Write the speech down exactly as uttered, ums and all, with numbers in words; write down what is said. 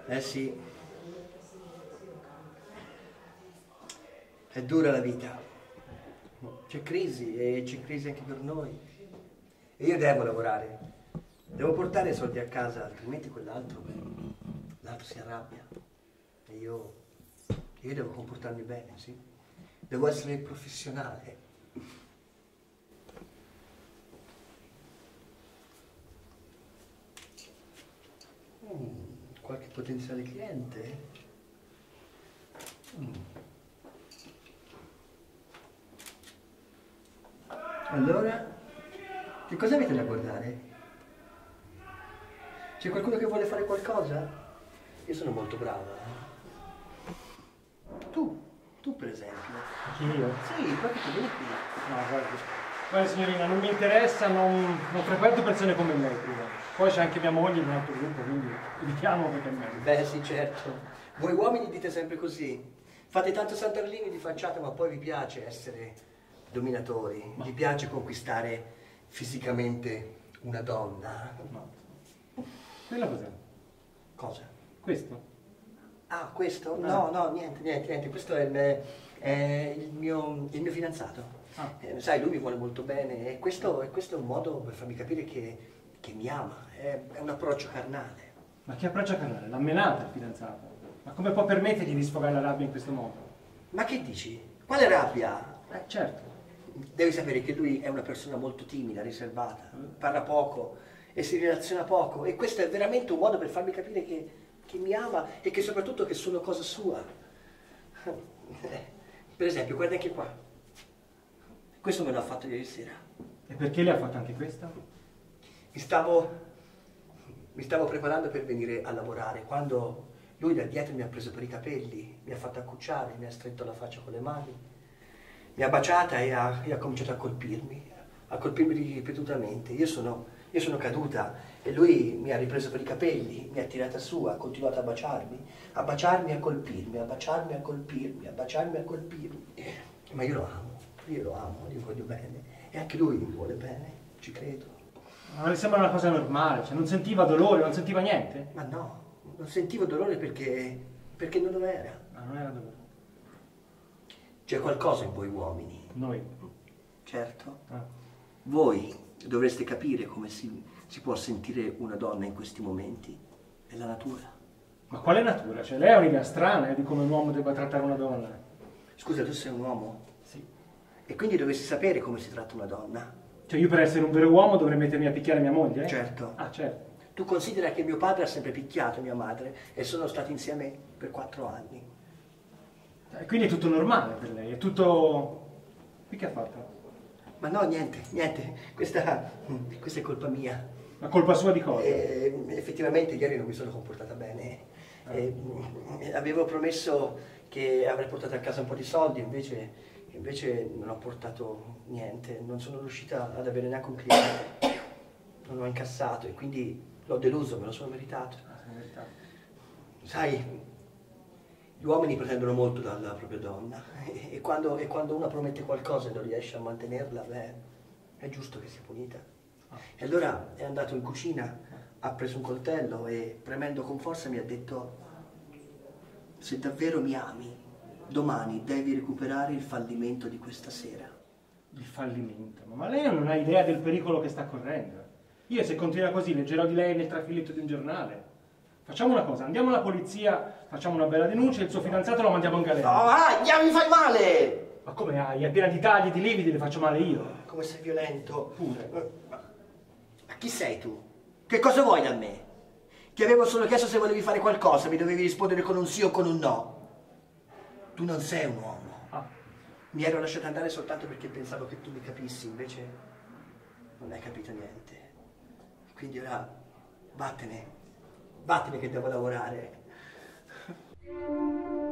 Eh sì, è dura la vita, c'è crisi e c'è crisi anche per noi. E io devo lavorare, devo portare i soldi a casa, altrimenti quell'altro, l'altro si arrabbia. E io, io devo comportarmi bene, sì? Devo essere professionale. Mm, qualche potenziale cliente? Mm. Allora, che cosa avete da guardare? C'è qualcuno che vuole fare qualcosa? Io sono molto brava. eh. Tu, tu per esempio. Anche io? Sì, proprio tu vieni qui. No, guardi. Guarda signorina, non mi interessa, non, non frequento persone come lei prima. Poi c'è anche mia moglie in un altro gruppo, quindi evitiamo perché è meglio. Beh sì, certo. Voi uomini dite sempre così. Fate tanto santarlini di facciata, ma poi vi piace essere dominatori. Ma- Vi piace conquistare fisicamente una donna. No. Quello cos'è? Cosa? Questo? Ah, questo? No, no, niente, niente, niente. Questo è il, è il mio, il mio fidanzato. Ah. Eh, sai, lui mi vuole molto bene e questo, e questo è un modo per farmi capire che, che mi ama. È, è un approccio carnale. Ma che approccio carnale? L'ha menata il fidanzato. Ma come può permettergli di sfogare la rabbia in questo modo? Ma che dici? Quale rabbia? Eh, certo. Devi sapere che lui è una persona molto timida, riservata, parla poco e si relaziona poco e questo è veramente un modo per farmi capire che, che mi ama e che soprattutto che sono cosa sua. Per esempio, guarda anche qua. Questo me l'ha fatto ieri sera. E perché le ha fatto anche questo? Mi stavo, mi stavo preparando per venire a lavorare quando lui da dietro mi ha preso per i capelli, mi ha fatto accucciare, mi ha stretto la faccia con le mani. Mi ha baciata e ha, e ha cominciato a colpirmi, a colpirmi ripetutamente. Io sono, io sono caduta e lui mi ha ripreso per i capelli, mi ha tirata su, ha continuato a baciarmi, a baciarmi e a colpirmi, a baciarmi e a colpirmi, a baciarmi e a colpirmi. Ma io lo amo, io lo amo, gli voglio bene e anche lui mi vuole bene, ci credo. Ma le sembra una cosa normale, cioè non sentiva dolore, non sentiva niente? Ma no, non sentivo dolore perché, perché non lo era. Ma non era dolore. C'è qualcosa in voi uomini. Noi. Certo. Ah. Voi dovreste capire come si, si può sentire una donna in questi momenti. È la natura. Ma quale natura? Cioè lei ha un'idea strana eh, di come un uomo debba trattare una donna. Scusa, tu sei un uomo? Sì. E quindi dovresti sapere come si tratta una donna. Cioè io per essere un vero uomo dovrei mettermi a picchiare mia moglie? Certo. Ah, certo. Tu considera che mio padre ha sempre picchiato mia madre e sono stati insieme per quattro anni. E quindi è tutto normale per lei, è tutto... Qui che ha fatto? Ma no, niente, niente. Questa, questa è colpa mia. Ma colpa sua di cosa? E, effettivamente ieri non mi sono comportata bene. E, avevo promesso che avrei portato a casa un po' di soldi, invece, invece non ho portato niente, non sono riuscita ad avere neanche un cliente, non ho incassato e quindi l'ho deluso, me lo sono meritato. Ah, se ne merita. Sai, gli uomini pretendono molto dalla propria donna e, e, quando, e quando una promette qualcosa e non riesce a mantenerla, beh, è giusto che sia punita. E allora è andato in cucina, ha preso un coltello e premendo con forza mi ha detto: se davvero mi ami, domani devi recuperare il fallimento di questa sera. Il fallimento? Ma lei non ha idea del pericolo che sta correndo. Io se continua così leggerò di lei nel trafilletto di un giornale. Facciamo una cosa, andiamo alla polizia, facciamo una bella denuncia e il suo fidanzato lo mandiamo in galera. No, ah, mi fai male! Ma come hai? È piena di tagli, di lividi, le faccio male io. Come sei violento. Pure. Ma chi sei tu? Che cosa vuoi da me? Ti avevo solo chiesto se volevi fare qualcosa, mi dovevi rispondere con un sì o con un no. Tu non sei un uomo. Ah. Mi ero lasciato andare soltanto perché pensavo che tu mi capissi, invece non hai capito niente. Quindi ora vattene, vattene che devo lavorare.